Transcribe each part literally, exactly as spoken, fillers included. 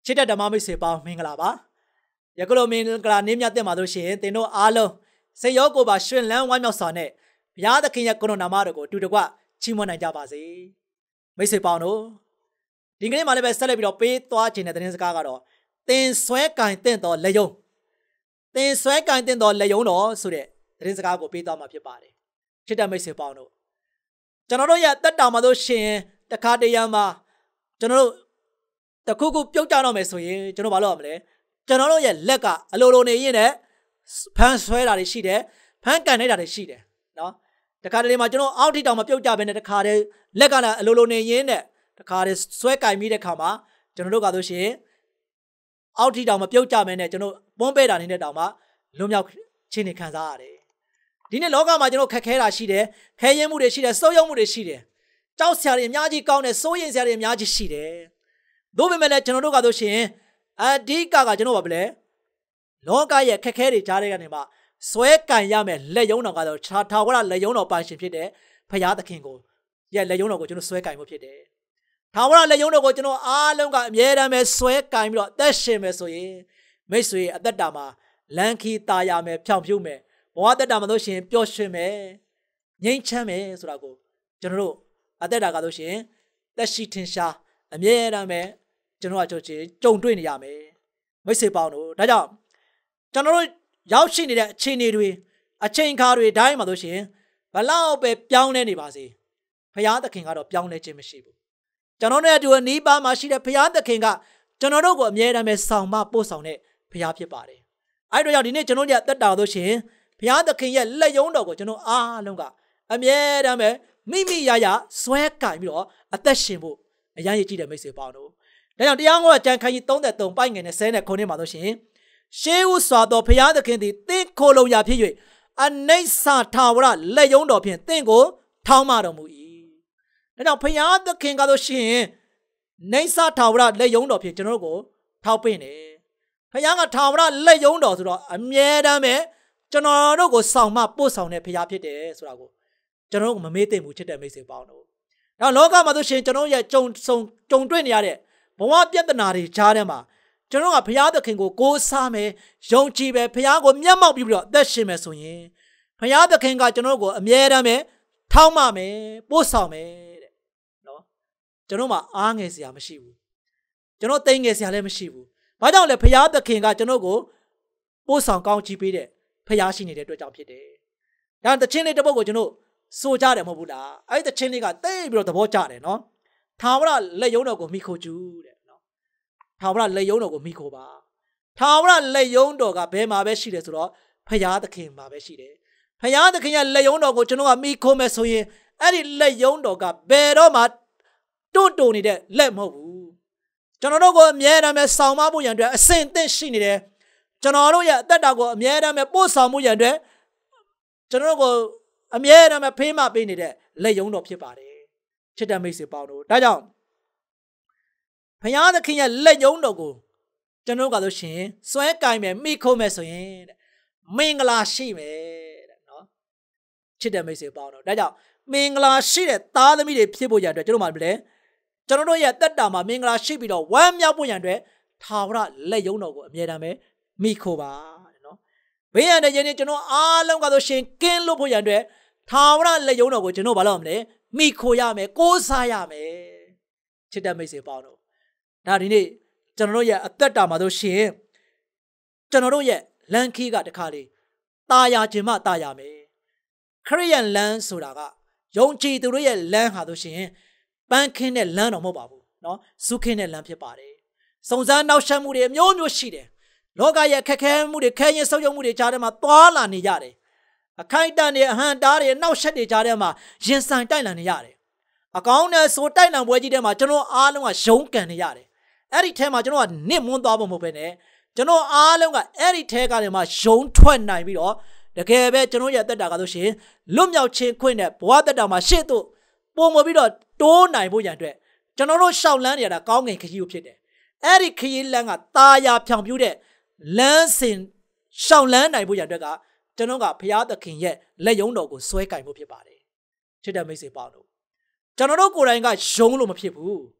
ချစ်တဲ့ဓမ္မမိတ်ဆွေပေါင်းမင်္ဂလာပါယခုလိုမင်္ဂလာနေ့မြတ်တဲ့မှာလို့ရှိရင်သင်တို့အားလုံးစိတ်ရောကိုယ်ပါရှင်လန်းဝမ်းမြောက်စွာနဲ့ဘုရားသခင်ရဲ့ကိုယ်တော်နာမတော်ကိုတူတကွချီးမွမ်းနိုင်ကြပါစေမိတ်ဆွေပေါင်းတို့ဒီကနေ့မှလည်းပဲဆက်လက်ပြီးတော့ပေးသွားခြင်းတဲ့သတင်းစကားကတော့သင်ဆွဲကင်တဲ့တော်လက်ယုံသင်ဆွဲကင်တဲ့တော်လက်ယုံတော်ဆိုတဲ့သတင်းစကားကိုပေးသွားမှာဖြစ်ပါတယ်ချစ်တဲ့မိတ်ဆွေပေါင်းတို့ကျွန်တော်တို့ရဲ့တက်တာမှာလို့ရှိရင်တခါတရံမှာကျွန်တော်တို့တခုခုပြုတ်ကြတော့မယ်ဆိုရင်ကျွန်တော်ဘာလုပ်ရမလဲကျွန်တော်တို့ရဲ့လက်ကအလိုလိုနေရင်လည်းဖမ်းဆွဲတာတွေရှိတယ်ဖမ်းကန်နေတာတွေရှိတယ်နော်တခါတလေမှာကျွန်တော်အောက်ထိတောင်မပြုတ်ကြဘဲနဲ့တခါတည်းလက်ကလည်းအလိုလိုနေရင်နဲ့တခါတည်းဆွဲကင်ပြီးတဲ့ခါမှာကျွန်တော်တို့ကဆိုရှင်အောက်ထိတောင်မပြုတ်ကြဘဲနဲ့ကျွန်တော်ပွန်းပဲတာနေတဲ့တောင်မှလွန်မြောက်ခြင်းတွေခံစားရတယ်ဒီနေ့လောကမှာကျွန်တော်ခက်ခဲတာရှိတယ်ခဲရင်မှုတွေရှိတယ်စိုးရုံမှုတွေရှိတယ်ကြောက်စရာတွေအများကြီးကောင်းတယ်စိုးရင်စရာတွေအများကြီးရှိတယ်သို့ပေမဲ့လည်းကျွန်တော်တို့ကဆိုရှင်အဓိကကကျွန်တော်ဘာလဲလောကရဲ့ခက်ခဲတွေကြားတဲ့ကနေမှဆွဲကင်ရမယ်လက်ယုံတော်ကတော့ခြာထာဝရလက်ယုံတော်ပိုင်ရှင်ဖြစ်တဲ့ဘုရားသခင်ကိုရဲ့လက်ယုံတော်ကိုကျွန်တော်ဆွဲကင်မှုဖြစ်တယ်ထာဝရလက်ယုံတော်ကိုကျွန်တော်အားလုံးကအမြဲတမ်းပဲဆွဲကင်ပြီးတော့အသက်ရှင်မယ်ဆိုရင်မိတ်ဆွေအသက်တာမှာလမ်းခီးตาရမယ်ဖြောင်ဖြူးမယ်ဘဝသက်တာမှာလို့ရှိရင်ပျော်ရွှင်မယ်ငြိမ်းချမ်းမယ်ဆိုတာကိုကျွန်တော်တို့အသက်တာကလို့ရှိရင်သက်ရှိထင်ရှားအမြဲတမ်းပဲကျွန်တော်ကကြကြုံတွေ့နေရမယ်မိတ်ဆွေပေါင်းတို့ဒါကြောင့်ကျွန်တော်တို့ရောက်ရှိနေတဲ့အခြေအနေတွေအချိန်ခါတွေတိုင်းမှာလို့ရှိရင်ဘလောက်ပဲပြောင်းလဲနေပါစေဘုရားသခင်ကတော့ပြောင်းလဲခြင်းမရှိဘူးကျွန်တော်တို့အတူအနီးပါးမှာရှိတဲ့ဘုရားသခင်ကကျွန်တော်တို့ကိုအမြဲတမ်းပဲဆောင်မပို့ဆောင်တဲ့ဘုရားဖြစ်ပါတယ်အဲ့တို့ကြောင့်ဒီနေ့ကျွန်တော်တို့တက်တာလို့ရှိရင်ဘုရားသခင်ရဲ့လက်ယုံတော်ကိုကျွန်တော်အားလုံးကအမြဲတမ်းပဲမိမိရရဆွဲကင်ပြီးတော့အသက်ရှင်ဖို့အရင်ရည်ကြည့်တဲ့မိတ်ဆွေပေါင်းတို့ဒါကြောင့်တရားဟောကြံခိုင်းကြီးသုံးတဲ့သုံးပိုက်ငယ်နဲ့ဆဲနဲ့ခုနှစ်မှာလို့ရှိရင်ရှေးဥစွာသောဘုရားသခင်သည်သင်ခိုလုံရာဖြစ်၍အနိစ္စထာဝရလက်ယုံတော်ဖြင့်သင်ကိုထောင်းမတော်မူ၏ဒါကြောင့်ဘုရားသခင်ကလို့ရှိရင်နိစ္စထာဝရလက်ယုံတော်ဖြင့်ကျွန်တော်တို့ကိုထောက်ပင့်တယ်ဘုရားကထာဝရလက်ယုံတော်ဆိုတော့အမြဲတမ်းပဲကျွန်တော်တို့ကိုဆောင်မပို့ဆောင်တဲ့ဘုရားဖြစ်တယ်ဆိုတာကိုကျွန်တော်တို့မမေ့သင့်ဘူးချစ်တဲ့မိတ်ဆွေပေါင်းတို့ဒါလောကမှာဆိုရှင်ကျွန်တော်ရဲ့ကြုံဆုံကြုံတွေ့နေရတဲ့ဘဝပြဿနာတွေကြားထဲမှာကျွန်တော်ကဘုရားသခင်ကိုကိုးစားမယ်ယုံကြည်ပဲဘုရားကိုမျက်မှောက်ပြီးပြီးတော့အသက်ရှင်မယ်ဆိုရင်ဘုရားသခင်ကကျွန်တော်ကိုအမြဲတမ်းပဲထောက်မမယ်ပို့ဆောင်မယ်တဲ့နော်ကျွန်တော်မှအားငယ်စရာမရှိဘူးကျွန်တော်တိမ်ငယ်စရာလည်းမရှိဘူးဘာကြောင့်လဲဘုရားသခင်ကကျွန်တော်ကိုပို့ဆောင်ကောင်းချီးပေးတဲ့ဘုရားရှိနေတဲ့အတွက်ကြောင့်ဖြစ်တယ်ဒါတခြင်းလေးတစ်ပုဒ်ကိုကျွန်တော်စိုးကြတယ်မဟုတ်ဘူးလားအဲ့ဒီတခြင်းလေးကတိတ်ပြီးတော့သဘောကျတယ်နော်ထာဝရလက်ယုံတော်ကိုမိခိုကျူးတဲ့နော်ထာဝရလက်ယုံတော်ကိုမိခိုပါထာဝရလက်ယုံတော်ကဘယ်မှာပဲရှိတယ်ဆိုတော့ဘုရားသခင်မှာပဲရှိတယ်ဘုရားသခင်ရဲ့လက်ယုံတော်ကိုကျွန်တော်ကမိခိုမယ်ဆိုရင်အဲ့ဒီလက်ယုံတော်ကဘယ်တော့မှတွန့်တုံနေတဲ့လက်မဟုတ်ဘူးကျွန်တော်တို့ကိုအမြဲတမ်းပဲဆောင်မဖို့ရန်အတွက်အစဉ်အသင့်ရှိနေတယ်ကျွန်တော်တို့ရဲ့အသက်တာကိုအမြဲတမ်းပဲပို့ဆောင်မှုရန်အတွက်ကျွန်တော်တို့ကိုအမြဲတမ်းပဲဖေးမပေးနေတဲ့လက်ယုံတော်ဖြစ်ပါတယ်ချစ်တဲ့မိတ်ဆွေပေါင်းတို့ဒါကြောင့်ဘုရားသခင်ရဲ့လက်ယုံတော်ကိုကျွန်တော်ကဆိုရှင်စွဲကင်မယ်မိခုံးမယ်ဆိုရင်တဲ့မင်္ဂလာရှိမယ်တဲ့နော်ချစ်တဲ့မိတ်ဆွေပေါင်းတို့ဒါကြောင့်မင်္ဂလာရှိတဲ့သားသမီးတွေဖြစ်ဖို့ရတဲ့ကျွန်တော်မှလည်းကျွန်တော်တို့ရဲ့တက်တာမှာမင်္ဂလာရှိပြီးတော့ဝမ်းမြောက်ဖို့ရတဲ့ထာဝရလက်ယုံတော်ကိုအမြဲတမ်းပဲမိခိုးပါတဲ့နော်ဘေးရန်တဲ့ယနေ့ကျွန်တော်အားလုံးကဆိုရှင်ကင်းလို့ဖို့ရတဲ့ထာဝရလက်ယုံတော်ကိုကျွန်တော်ဘာလုပ်မလဲမိခိုရမယ်ကိုးစားရမယ်ချစ်တဲ့မိတ်ဆွေပေါင်းတို့ဒါဒီနေ့ကျွန်တော်တို့ရဲ့အသက်တာမှာတို့ရှင်ကျွန်တော်တို့ရဲ့လမ်းခီးကတခါလေตาရခြင်းမှตาရမယ်ခရိယန်လမ်းဆိုတာကယုံကြည်သူတို့ရဲ့လမ်းဟာတို့ရှင်ပန်းခင်းတဲ့လမ်းတော်မဟုတ်ပါဘူးเนาะစုခင်းတဲ့လမ်းဖြစ်ပါတယ်စုံစမ်းနောက်ဆက်မှုတွေအမျိုးမျိုးရှိတယ်လောကရဲ့ခက်ခဲမှုတွေခဲရင်ဆုပ်ယုပ်မှုတွေကြားထဲမှာသွားလာနေရတယ်အခိုက်အတန့်တွေအဟံတားတွေနောက်ဆက်တွေကြားထဲမှာရင်ဆိုင်တိုက်လန်နေရတယ်အကောင်းနဲ့ဆိုတိုက်လန်ပွဲကြီးထဲမှာကျွန်တော်အားလုံးကရုန်းကန်နေရတယ်အဲ့ဒီထဲမှာကျွန်တော်ကနစ်မွန်းသွားဖို့မဟုတ်ဘဲနဲ့ကျွန်တော်အားလုံးကအဲ့ဒီထဲကနေမှရုန်းထွက်နိုင်ပြီးတော့တကယ်ပဲကျွန်တော်ရဲ့တက်တာကဆိုရှင်လွတ်မြောက်ခြင်းခွင့်နဲ့ဘဝတက်တာမှာရှေ့သို့ပုံမပြီးတော့တိုးနိုင်ဖို့ရန်အတွက်ကျွန်တော်တို့ရှောက်လန်းနေရတာကောင်းငင်ခရီးကိုဖြစ်တယ်အဲ့ဒီခရီးလမ်းကตาရဖြောင်ပြူးတဲ့လမ်းစဉ်ရှောက်လန်းနိုင်ဖို့ရန်အတွက်ကကျွန်တော်ကဘုရားသခင်ရဲ့လက်ယုံတော်ကိုဆွဲကင်ဖို့ဖြစ်ပါတယ်ချစ်တဲ့မိတ်ဆွေပေါင်းတို့ကျွန်တော်တို့ကိုယ်တိုင်ကယုံလို့မဖြစ်ဘူး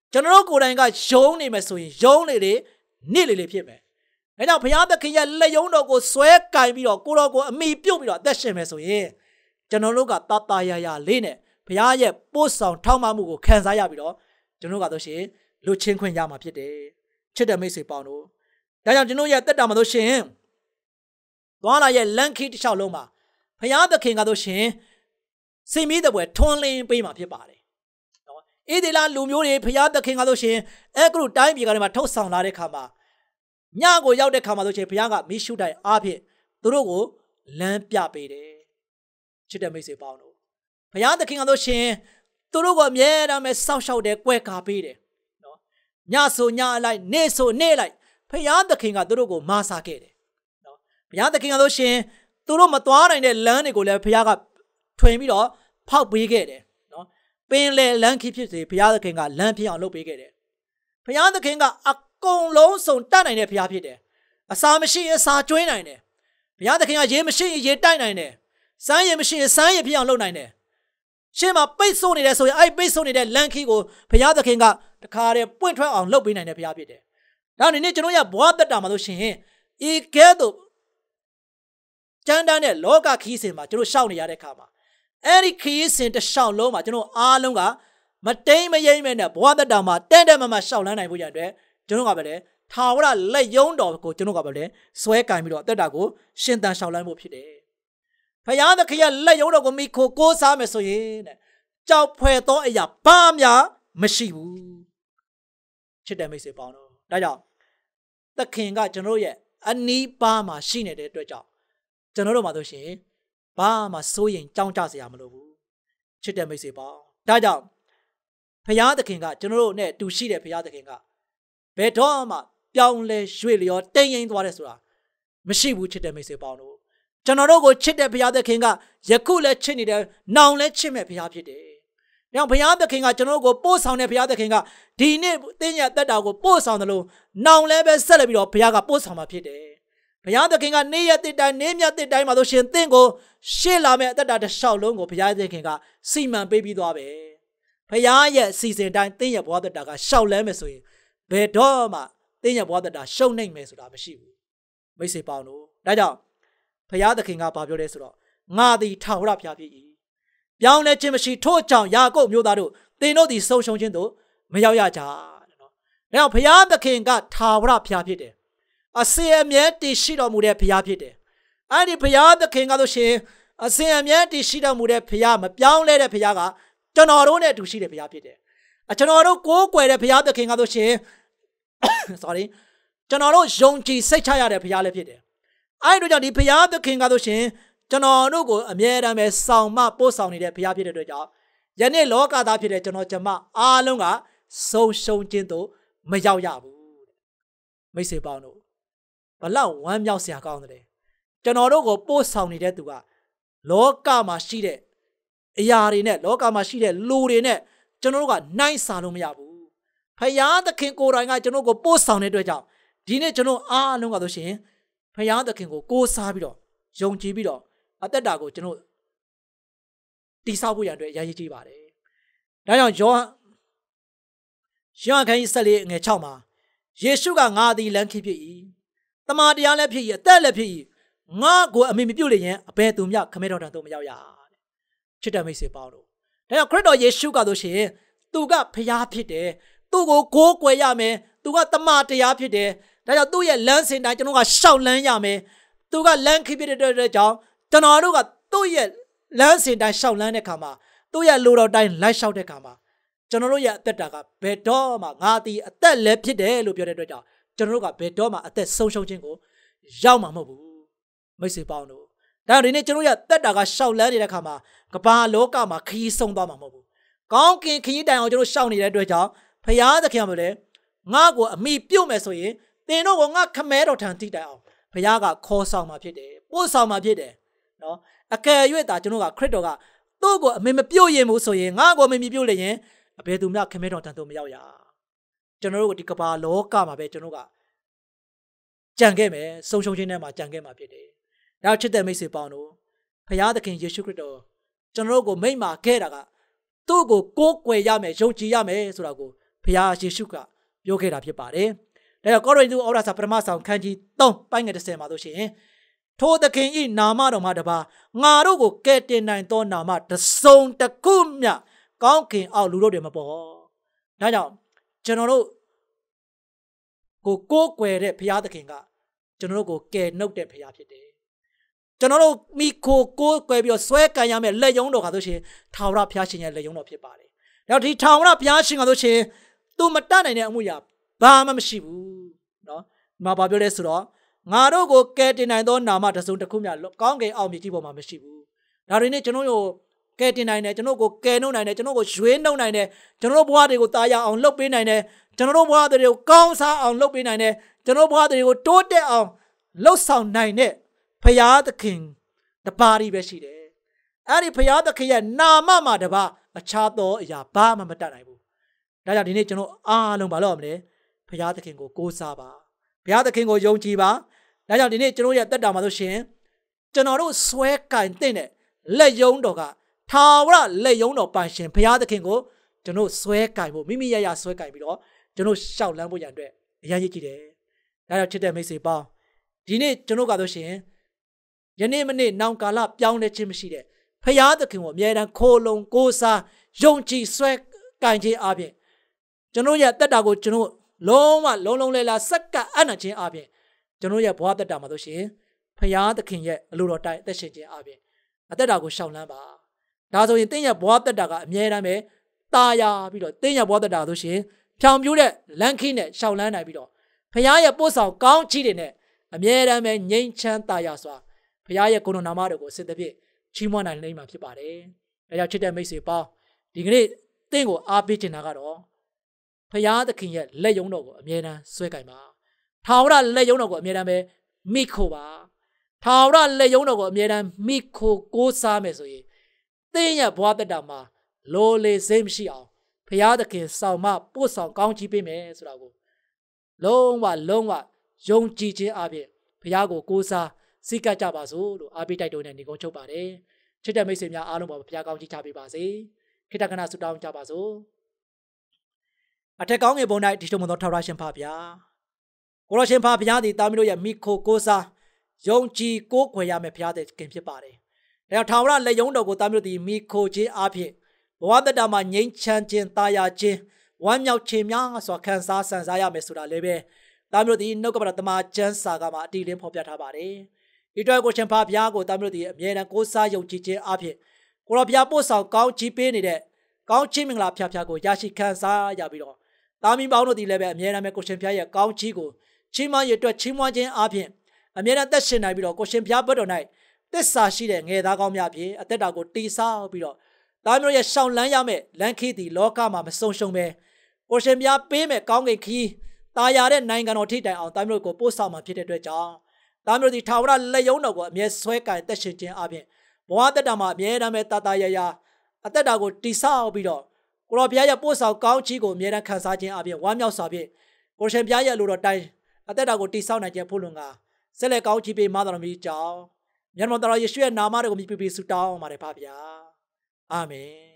ကျွန်တော်တို့ကိုယ်တိုင်ကယုံနေမယ်ဆိုရင်ယုံလေလေနေ့လေလေဖြစ်မယ်။ဒါကြောင့်ဘုရားသခင်ရဲ့လက်ယုံတော်ကိုဆွဲကင်ပြီးတော့ကိုတော်ကိုအမိပြုတ်ပြီးတော့အသက်ရှင်မယ်ဆိုရင်ကျွန်တော်တို့ကတတရရလေးနဲ့ဘုရားရဲ့ပို့ဆောင်ထောက်မမှုကိုခံစားရပြီးတော့ကျွန်တော်ကတော့ရှင်လူချင်းခွင့်ရမှာဖြစ်တယ်။ချစ်တဲ့မိတ်ဆွေပေါင်းတို့ဒါကြောင့်ကျွန်တော်ရဲ့တက်တာမှာတို့ရှင်သွားလာရဲ့လန်ခီတစ်လျှောက်လုံးမှာဘုရားသခင်ကတော့ရှင်စိတ်မီးတဲ့ပွဲထွန်းလင်းပေးမှာဖြစ်ပါတယ်နော်ဣသရေလလူမျိုးတွေဘုရားသခင်ကတော့ရှင်အဲကရုတိုင်းပြည်ကနေမှာထုတ်ဆောင်လာတဲ့ခါမှာညကိုရောက်တဲ့ခါမှာဆိုရှင်ဘုရားကမိရှုတိုင်အားဖြင့်သူတို့ကိုလမ်းပြပေးတယ်ချစ်တဲ့မိတ်ဆွေပေါင်းတို့ဘုရားသခင်ကတော့ရှင်သူတို့ကိုအမြဲတမ်းပဲစောင့်ရှောက်တယ်ကြွယ်ကာပေးတယ်နော်ညဆိုညအလိုက်နေ့ဆိုနေ့လိုက်ဘုရားသခင်ကသူတို့ကိုမာစာခဲ့တယ်နော်ဘုရားသခင်ကတော့ရှင်သူတို့မသွားနိုင်တဲ့လမ်းတွေကိုလည်းဘုရားကထွင်ပြီးတော့ဖောက်ပေးခဲ့တယ်နော်ပင်လေလမ်းခီးဖြစ်စေဘုရားသခင်ကလမ်းဖြစ်အောင်လုပ်ပေးခဲ့တယ်ဘုရားသခင်ကအကုန်လုံးစုံတတ်နိုင်တဲ့ဘုရားဖြစ်တယ်အစာမရှိအစာကျွေးနိုင်တယ်ဘုရားသခင်ကရေမရှိရေတိုက်နိုင်တယ်စမ်းရေမရှိစမ်းရေဖြစ်အောင်လုပ်နိုင်တယ်ရှင်းမှာပိတ်ဆို့နေတယ်ဆိုရင်အဲ့ပိတ်ဆို့နေတဲ့လမ်းခီးကိုဘုရားသခင်ကတခါတည်းပွင့်ထွက်အောင်လုပ်ပေးနိုင်တဲ့ဘုရားဖြစ်တယ်ဒါနဲ့နေ့ကျွန်တော်ရဘွားတက်တာမှာလို့ရှင်ဤကဲ့သို့ကျမ်းတမ်းတဲ့လောကခီးစဉ်မှာကျွန်တော်ရှောက်နေရတဲ့အခါမှာအဲ့ဒီခီးစဉ်တစ်လျှောက်လုံးမှာကျွန်တော်အားလုံးကမတိမ်မယိမ့်မဲ့နဲ့ဘဝတက်တာမှာတဲ့တဲ့မမရှောက်လန်းနိုင်ဖို့ရတဲ့ကျွန်တော်ကပဲလေထာဝရလက်ယုံတော်ကိုကျွန်တော်ကပဲလေဆွဲကင်ပြီးတော့တက်တာကိုရှင်သန်ရှောက်လန်းဖို့ဖြစ်တယ်။ဘုရားသခင်ရဲ့လက်ယုံတော်ကိုမိခိုကိုးစားမယ်ဆိုရင်တဲ့ကြောက်ဖွယ်သောအရာဘာမှမရှိဘူး။ချစ်တဲ့မိတ်ဆွေပေါင်းတို့ဒါကြောင့်သခင်ကကျွန်တော်ရဲ့အနီးပါးမှာရှိနေတဲ့အတွက်ကြောင့်ကျွန်တော်တို့မှာဆိုရှင်ဘာမှစိုးရင်ကြောင်းကြစရာမလိုဘူးချစ်တဲ့မိတ်ဆွေပေါင်းဒါကြောင့်ဘုရားသခင်ကကျွန်တော်တို့နဲ့တူရှိတဲ့ဘုရားသခင်ကဘယ်တော့မှပြောင်းလဲရွေ့လျောတိမ်ရင်သွားတယ်ဆိုတာမရှိဘူးချစ်တဲ့မိတ်ဆွေပေါင်းတို့ကျွန်တော်တို့ကိုချစ်တဲ့ဘုရားသခင်ကယခုလည်းချစ်နေတယ်နောင်လည်းချစ်မဲ့ဘုရားဖြစ်တယ်။ဒါကြောင့်ဘုရားသခင်ကကျွန်တော်တို့ကိုပို့ဆောင်တဲ့ဘုရားသခင်ကဒီနေ့တင်းရတက်တာကိုပို့ဆောင်တယ်လို့နောင်လည်းပဲဆက်လက်ပြီးတော့ဘုရားကပို့ဆောင်မှာဖြစ်တယ်။ဘုရားသခင်ကနေ့ရက်တစ်တိုင်းနေ့မြတ်တစ်တိုင်းမှာဆိုရှင်သင်ကိုရှေ့လာမယ့်အသက်တာတစ်လျှောက်လုံးကိုဘုရားသခင်ကစီမံပေးပြီးသွားပဲ။ဘုရားရဲ့အစီအစဉ်တိုင်းသင်ရဲ့ဘဝသက်တာကရှောက်လဲမယ်ဆိုရင်ဘယ်တော့မှသင်ရဲ့ဘဝသက်တာရှုံနိုင်မယ်ဆိုတာမရှိဘူး။မိတ်ဆွေပေါင်းတို့ဒါကြောင့်ဘုရားသခင်ကဘာပြောလဲဆိုတော့ငါသည်ထာဝရဘုရားဖြစ်၏ပြောင်းလဲခြင်းမရှိထို့ကြောင့်ယာကုပ်မျိုးသားတို့သင်တို့သည်ဆုံးရှုံးခြင်းတို့မရောက်ရကြတဲ့နော်။ဒါကြောင့်ဘုရားသခင်ကထာဝရဘုရားဖြစ်တယ်အစဉ်အမြဲတည်ရှိတော်မူတဲ့ဘုရားဖြစ်တယ်။အဲ့ဒီဘုရားသခင်ကဆိုရှင်အစဉ်အမြဲတည်ရှိတော်မူတဲ့ဘုရားမပြောင်းလဲတဲ့ဘုရားကကျွန်တော်တို့နဲ့အတူရှိတဲ့ဘုရားဖြစ်တယ်။အကျွန်တော်တို့ကိုးကွယ်တဲ့ဘုရားသခင်ကဆိုရှင် sorry ကျွန်တော်တို့ယုံကြည်စိတ်ချရတဲ့ဘုရားလည်းဖြစ်တယ်။အဲ့ဒီတော့ကြောင့်ဒီဘုရားသခင်ကဆိုရှင်ကျွန်တော်တို့ကိုအမြဲတမ်းပဲဆောင်မပို့ဆောင်နေတဲ့ဘုရားဖြစ်တဲ့အတွက်ကြောင့်ယနေ့လောကသားဖြစ်တဲ့ကျွန်တော်ကျမအားလုံးကဆုံးရှုံးခြင်းတို့မရောက်ရဘူး။မိတ်ဆွေပေါင်းတို့ဘလောက်ဝမ်းမြောက်စရာကောင်းတယ်ကျွန်တော်တို့ကိုပို့ဆောင်နေတဲ့သူကလောကမှာရှိတဲ့အရာတွေနဲ့လောကမှာရှိတဲ့လူတွေနဲ့ကျွန်တော်တို့ကနိုင်စာလို့မရဘူးဖယားသခင်ကိုယ်တိုင်ကကျွန်တော်ကိုပို့ဆောင်တဲ့အတွက်ကြောင့်ဒီနေ့ကျွန်တော်အားလုံးကဆိုရှင်ဖယားသခင်ကိုကိုးစားပြီးတော့ယုံကြည်ပြီးတော့အသက်တာကိုကျွန်တော်တိဆောက်ဖို့ရတဲ့ရည်ရည်ကြီးပါတယ်ဒါကြောင့်ယောဟန်ယောဟန်ခန်းကြီးဆက်လေးငယ်၆မှာယေရှုကငါသည်လမ်းခီးဖြစ်၏တမန်တရားလည်းဖြစ်၏အသက်လည်းဖြစ်၏ငါကိုအမိမပြုတ်လျင်အဘယ်သူမျှခမဲတော်တန်သို့မရောက်ရတဲ့ချစ်တဲ့မိတ်ဆွေပေါင်းတို့ဒါကြောင့်ခရစ်တော်ယေရှုကဆိုရှင်သူကဖျားဖြစ်တယ်သူ့ကိုကိုးကွယ်ရမယ်သူကတမန်တရားဖြစ်တယ်ဒါကြောင့်သူ့ရဲ့လမ်းစဉ်တိုင်းကျွန်တော်ကရှောက်လန်းရမယ်သူကလမ်းခီးဖြစ်တဲ့အတွက်ကြောင့်ကျွန်တော်တို့ကသူ့ရဲ့လမ်းစဉ်တိုင်းရှောက်လန်းတဲ့ခါမှာသူ့ရဲ့လူတော်တိုင်းလိုက်လျှောက်တဲ့ခါမှာကျွန်တော်တို့ရဲ့အသက်တာကဘယ်တော့မှငါသည်အသက်လည်းဖြစ်တယ်လို့ပြောတဲ့အတွက်ကြောင့်ကျွန်တော်တို့ကဘယ်တော့မှအသက်ဆုံးရှုံးခြင်းကိုရောက်မှာမဟုတ်ဘူးမိတ်ဆွေပေါင်းတို့ဒါကြောင့်ဒီနေ့ကျွန်တော်ရဲ့သက်တာကရှောက်လန်းနေတဲ့ခါမှာကမ္ဘာလောကမှာခရီးဆုံးသွားမှာမဟုတ်ဘူးကောင်းကင်ခရီးတိုင်အောင်ကျွန်တော်ရှောက်နေတဲ့အတွက်ကြောင့်ဖယားသခင်ကလည်းငါ့ကိုအမိပြုတ်မယ်ဆိုရင်သင်တို့ကငါခမဲတော်ထံတိတိုင်အောင်ဖယားကခေါ်ဆောင်မှာဖြစ်တယ်ပို့ဆောင်မှာဖြစ်တယ်နော်အကယ်၍သာကျွန်တော်ကခရစ်တော်ကသူ့ကိုအမိမပြုတ်ရင်ဘူးဆိုရင်ငါ့ကိုအမိမပြုတ်လည်းရင်အဘယ်သူမှခမဲတော်ထံသို့မရောက်ရကျွန်တော်တို့ဒီကမ္ဘာလောကမှာပဲကျွန်တော်ကကြံခဲ့မယ်ဆုံးရှုံးခြင်းထဲမှာကြံခဲ့မှာဖြစ်တယ်။နောက်ချစ်တဲ့မိတ်ဆွေပေါင်းတို့ဖယားသခင်ယေရှုခရစ်တော်ကျွန်တော်တို့ကိုမိန့်မာခဲ့တာကသူ့ကိုကိုးကွယ်ရမယ်ယုံကြည်ရမယ်ဆိုတာကိုဖရားယေရှုကပြောခဲ့တာဖြစ်ပါတယ်။ဒါကြောင့်ကောရိန္သုဩဝါဒစာပထမဆောင်ခန်းကြီးသုံးပိုင်းငယ်တစ်ဆယ်မှာဆိုရှင်ထိုသခင်၏နာမတော်မှာတပါငါတို့ကိုကယ်တင်နိုင်သောနာမတစုံတစ်ခုမျှကောင်းခင်အောက်လူတို့တွေမပေါ်။ဒါကြောင့်ကျွန်တော်တို့ကိုကိုးကွယ်တဲ့ဘုရားသခင်ကကျွန်တော်တို့ကိုကယ်နှုတ်တဲ့ဘုရားဖြစ်တယ်။ကျွန်တော်တို့မိခိုကိုးကွယ်ပြီးတော့ဆွဲကန်ရမယ့်လက်ယုံတော်ကဆိုရှင်ထာဝရဘုရားရှင်ရဲ့လက်ယုံတော်ဖြစ်ပါတယ်။ဒါဒီထာဝရဘုရားရှင်ကဆိုရှင်သူမတတ်နိုင်တဲ့အမှုရာဘာမှမရှိဘူးနော်။ဒီမှာဘာပြောလဲဆိုတော့ငါတို့ကိုကယ်တင်နိုင်သောနာမတစုံတစ်ခုမျှကောင်းကင်အောက်မြေကြီးပေါ်မှာမရှိဘူး။ဒါတွေနဲ့ကျွန်တော်တို့ကယ်တင်နိုင်တယ်ကျွန်တော်ကိုကယ်နှုတ်နိုင်တယ်ကျွန်တော်ကိုရွေးနှုတ်နိုင်တယ်ကျွန်တော်ဘဝတွေကိုတာယာအောင်လှုပ်ပေးနိုင်တယ်ကျွန်တော်ဘဝတွေကိုကောင်းစားအောင်လှုပ်ပေးနိုင်တယ်ကျွန်တော်ဘဝတွေကိုတိုးတက်အောင်လှုပ်ဆောင်နိုင်တဲ့ဘုရားသခင်တပါးရီပဲရှိတယ်အဲ့ဒီဘုရားသခင်ရဲ့နာမမှာတပါအခြားသောအရာဘာမှမတတ်နိုင်ဘူးဒါကြောင့်ဒီနေ့ကျွန်တော်အားလုံးမလုပ်မလဲဘုရားသခင်ကိုကိုးစားပါဘုရားသခင်ကိုယုံကြည်ပါဒါကြောင့်ဒီနေ့ကျွန်တော်ရဲ့တက်တာမှာဆိုရှင်ကျွန်တော်တို့ဆွဲကင်တဲ့လက်ယုံတော်ကထာဝရလက်ယုံတော်ပိုင်ရှင်ဘုရားသခင်ကိုကျွန်တော်ဆွဲကင်ဖို့မိမိရရဆွဲကင်ပြီးတော့ကျွန်တော်ရှောက်လန်းဖို့ရန်အတွက်အရေးကြီးတယ်ဒါကြောင့်ချစ်တဲ့မိတ်ဆွေပေါင်းဒီနေ့ကျွန်တော်ကဆိုရှင်ယနေ့မနေ့နောင်ကာလပြောင်းလဲခြင်းမရှိတဲ့ဘုရားသခင်ကိုအမြဲတမ်းခိုးလုံကိုးစားယုံကြည်ဆွဲကင်ခြင်းအပြင်ကျွန်တော်ရဲ့တက်တာကိုကျွန်တော်လုံးဝလုံးလုံးလဲလာစက္ကအနံ့ခြင်းအပြင်ကျွန်တော်ရဲ့ဘဝတက်တာမှာဆိုရှင်ဘုရားသခင်ရဲ့အလိုတော်တိုင်းအသက်ရှင်ခြင်းအပြင်အသက်တာကိုရှောက်လန်းပါဒါဆိုရင်တင်းရဲ့ဘဝတက်တာကအမြဲတမ်းပဲတာယာပြီးတော့တင်းရဲ့ဘဝတက်တာဆိုရှင်ဖြောင်ပြူးတဲ့လမ်းခင်းနဲ့ရှောက်လန်းနိုင်ပြီးတော့ဘုရားရဲ့ပို့ဆောင်ကောင်းချီးတွေနဲ့အမြဲတမ်းပဲငြိမ်းချမ်းတာယာစွာဘုရားရဲ့ကိုယ်တော်နာမတော်ကိုအစစ်တပြည့်ချီးမွမ်းနိုင်လိမ့်မှာဖြစ်ပါတယ်။ဒါကြောင့်ချစ်တဲ့မိတ်ဆွေပေါင်းဒီကနေ့တင်းကိုအားပေးချင်တာကတော့ဘုရားသခင်ရဲ့လက်ယုံတော်ကိုအမြဲတမ်းဆွဲကင်ပါ။ထာဝရလက်ယုံတော်ကိုအမြဲတမ်းပဲမိခိုပါ။ထာဝရလက်ယုံတော်ကိုအမြဲတမ်းမိခိုကိုးစားမယ်ဆိုရင်တင်းရဲ့ဘဝတက်တာမှာလိုလေစိတ်မရှိအောင်ဘုရားသခင်ဆောင်မပို့ဆောင်ကောင်းချီးပေးမယ်ဆိုတာကိုလုံးဝလုံးဝယုံကြည်ခြင်းအပြင်ဘုရားကိုကိုးစားစိတ်ကကြပါစို့လို့အားပေးတိုက်တွန်းနေနေကုန်ချုပ်ပါတယ်ချစ်တဲ့မိတ်ဆွေများအားလုံးပါဘုရားကောင်းချီးချပေးပါစေခိတ္တကနာဆုတောင်းကြပါစို့အထက်ကောင်းငယ်ပုံ၌ဒီလိုမသောထာဝရရှင်ဖပါဗျာကိုရရှင်ဖဘုရားသည်တာမီးတို့ရဲ့မိခိုကိုးစားယုံကြည်ကိုးကွယ်ရမယ်ဘုရားသခင်ဖြစ်ပါတယ်ဒါကြောင့်ထာဝရလက်ယုံတော်ကိုတာမီးတို့သည်မိခိုခြင်းအပြင်ဘဝတတမှာငြိမ်းချမ်းခြင်းတာယာခြင်းဝမ်းမြောက်ခြင်းများစွာခံစားဆန်စားရမယ်ဆိုတာလည်းပဲတာမီးတို့သည်နှုတ်ကပတမကျမ်းစာကမှာအတိအလင်းဖော်ပြထားပါတယ်ဒီအတွက်ကိုရှင်ဖဘုရားကိုတာမီးတို့သည်အမြဲတမ်းကိုးစားယုံကြည်ခြင်းအပြင်ကိုရောဘုရားပို့ဆောင်ကောင်းချီးပေးနေတဲ့ကောင်းချီးမင်္ဂလာဖျားဖျားကိုရရှိခံစားရပြီးတော့တာမီးပေါင်းတို့သည်လည်းပဲအမြဲတမ်းပဲကိုရှင်ဖျားရဲ့ကောင်းချီးကိုချီးမွမ်းရအတွက်ချီးမွမ်းခြင်းအပြင်အမြဲတမ်းသက်ရှင်နိုင်ပြီးတော့ကိုရှင်ဖျားဘက်တော်၌သစ္စာရှိတဲ့ငယ်သားကောင်းများဖြင့်အသက်တာကိုတည်ဆောက်ပြီးတော့တာမီးတို့ရဲ့ရှောင်းလန်းရမယ့်လမ်းခီးသည်လောကမှာမဆုံရှုံပဲကိုရှင်ဖျားပေးမဲ့ကောင်းကင်ခီးတာယာတဲ့နိုင်ငံတော်ထိတိုင်အောင်တာမီးတို့ကိုပို့ဆောင်မှာဖြစ်တဲ့အတွက်ကြောင့်တာမီးတို့ဒီထာဝရလက်ယုံတော်ကိုအမြဲဆွဲကင်သက်ရှင်ခြင်းအပြင်ဘဝတက်တာမှာအမြဲတမ်းပဲတာတာရရအသက်တာကိုတည်ဆောက်ပြီးတော့ကိုရောဘုရားရဲ့ပို့ဆောင်ကောင်းချီးကိုအမြဲတမ်းခံစားခြင်းအပြင်ဝမ်းမြောက်စွာဖြင့်ကိုရှင်ဘုရားရဲ့လိုတော်တိုင်းအသက်တာကိုတည်ဆောက်နိုင်ခြင်းဖို့လုံကဆက်လက်ကောင်းချီးပေးမှတော်မူကြောင်းမြတ်မောတော်ယေရှုရဲ့နာမတော်ကိုမြည်ပြီးဆုတောင်းပါတယ်ဖပါဗျာအာမင်